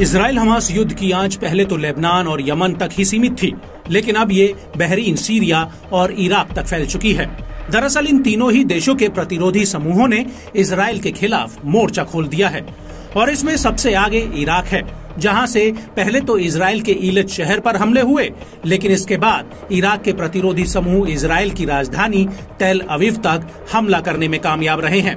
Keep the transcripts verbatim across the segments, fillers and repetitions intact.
Israel Hamas युद्ध की आंच पहले तो लेबनान और यमन तक ही सीमित थी, लेकिन अब ये बहरीन, सीरिया और इराक तक फैल चुकी है। दरअसल इन तीनों ही देशों के प्रतिरोधी समूहों ने इजराइल के खिलाफ मोर्चा खोल दिया है और इसमें सबसे आगे इराक है, जहां से पहले तो इजराइल के ईलत शहर पर हमले हुए, लेकिन इसके बाद इराक के प्रतिरोधी समूह इजराइल की राजधानी तेल अवीव तक हमला करने में कामयाब रहे हैं।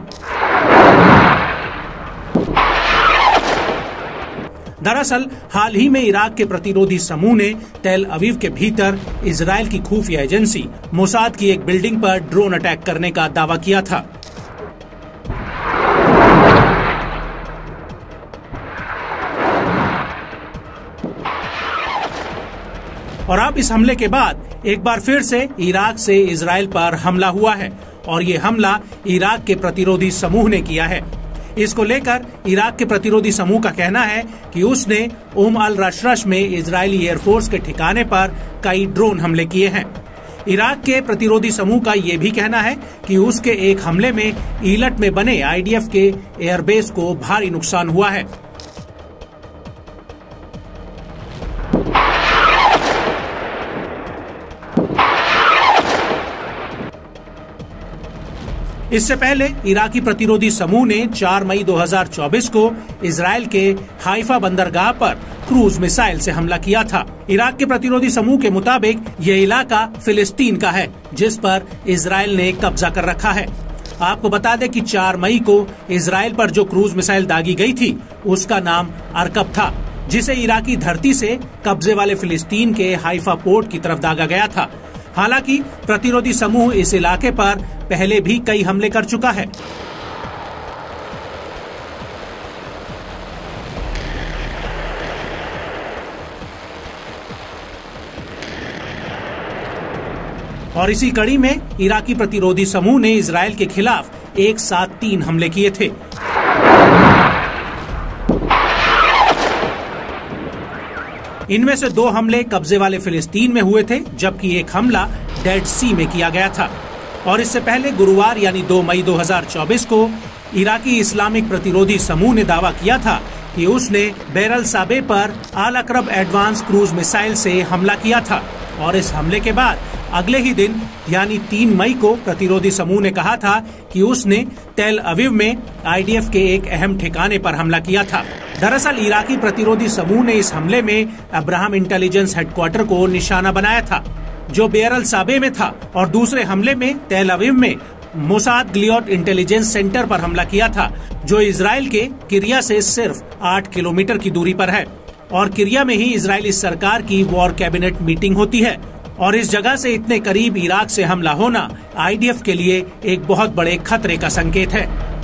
दरअसल हाल ही में इराक के प्रतिरोधी समूह ने तेल अवीव के भीतर इजराइल की खुफिया एजेंसी मोसाद की एक बिल्डिंग पर ड्रोन अटैक करने का दावा किया था। और अब इस हमले के बाद एक बार फिर से इराक से इजराइल पर हमला हुआ है और ये हमला इराक के प्रतिरोधी समूह ने किया है। इसको लेकर इराक के प्रतिरोधी समूह का कहना है कि उसने उम अल रशरश में इजरायली एयरफोर्स के ठिकाने पर कई ड्रोन हमले किए हैं। इराक के प्रतिरोधी समूह का ये भी कहना है कि उसके एक हमले में ईलट में बने आई डी एफ के एयरबेस को भारी नुकसान हुआ है। इससे पहले इराकी प्रतिरोधी समूह ने चार मई दो हज़ार चौबीस को इजराइल के हाइफा बंदरगाह पर क्रूज मिसाइल से हमला किया था। इराक के प्रतिरोधी समूह के मुताबिक ये इलाका फिलिस्तीन का है, जिस पर इजराइल ने कब्जा कर रखा है। आपको बता दें कि चार मई को इजराइल पर जो क्रूज मिसाइल दागी गई थी, उसका नाम अरकब था, जिसे इराकी धरती से कब्जे वाले फिलिस्तीन के हाइफा पोर्ट की तरफ दागा गया था। हालांकि प्रतिरोधी समूह इस इलाके पर पहले भी कई हमले कर चुका है। और इसी कड़ी में इराकी प्रतिरोधी समूह ने इजराइल के खिलाफ एक साथ तीन हमले किए थे। इनमें से दो हमले कब्जे वाले फिलिस्तीन में हुए थे, जबकि एक हमला डेड सी में किया गया था। और इससे पहले गुरुवार यानी दो मई दो हज़ार चौबीस को इराकी इस्लामिक प्रतिरोधी समूह ने दावा किया था कि उसने बेर अल साबे पर अल अकरब एडवांस क्रूज मिसाइल से हमला किया था। और इस हमले के बाद अगले ही दिन यानी तीन मई को प्रतिरोधी समूह ने कहा था कि उसने तेल अवीव में आई डी एफ के एक अहम ठिकाने पर हमला किया था। दरअसल इराकी प्रतिरोधी समूह ने इस हमले में अब्राहम इंटेलिजेंस हेडक्वार्टर को निशाना बनाया था, जो बेर अल साबे में था, और दूसरे हमले में तेल अवीव में मोसाद ग्लियोट इंटेलिजेंस सेंटर पर हमला किया था, जो इजराइल के किरिया से सिर्फ आठ किलोमीटर की दूरी पर है। और किरिया में ही इजरायली सरकार की वॉर कैबिनेट मीटिंग होती है। और इस जगह से इतने करीब इराक से हमला होना आई डी एफ के लिए एक बहुत बड़े खतरे का संकेत है।